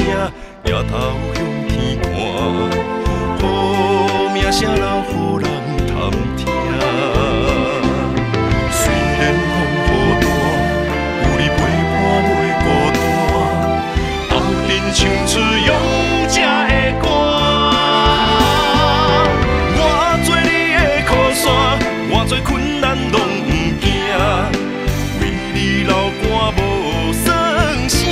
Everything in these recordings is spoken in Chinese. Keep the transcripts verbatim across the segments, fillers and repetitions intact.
也头向天看，好名声留予人探听。虽然风雨大，有你陪伴袂孤单，后阵唱出勇者的歌。我做你的靠山，我做困难拢不惊，为你流汗无算声。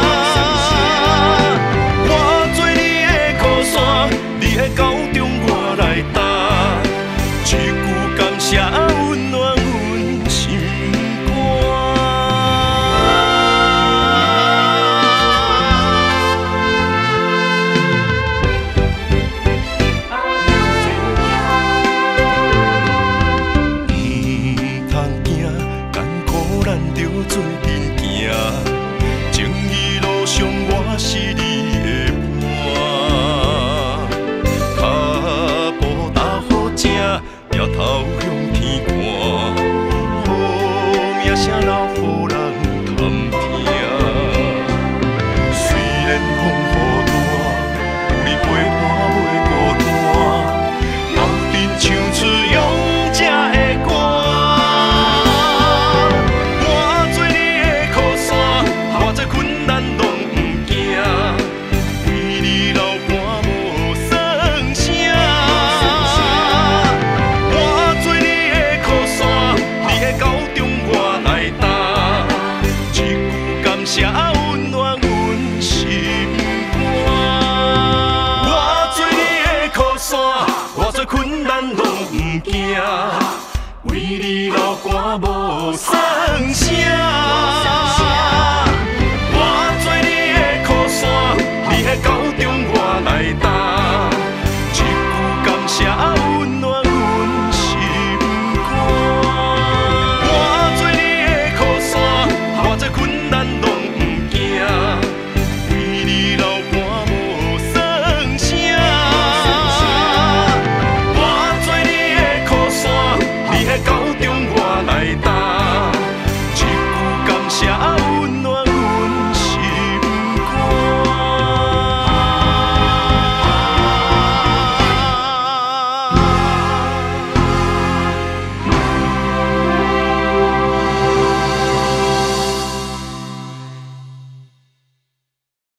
高中我来担，一句感谢温暖阮心肝。唔通惊，艰苦咱着做阵行，正义路上我是你的抬头向天看，好名声留予人探听。虽然风雨大，有你陪伴袂孤单，后阵唱出勇者的歌。我做你的靠山，我做困难拢不惊，为你流汗无算声。高中我来担，一句感谢温暖阮心肝。我做你的靠山，我做困难拢不惊，为你流汗无算声。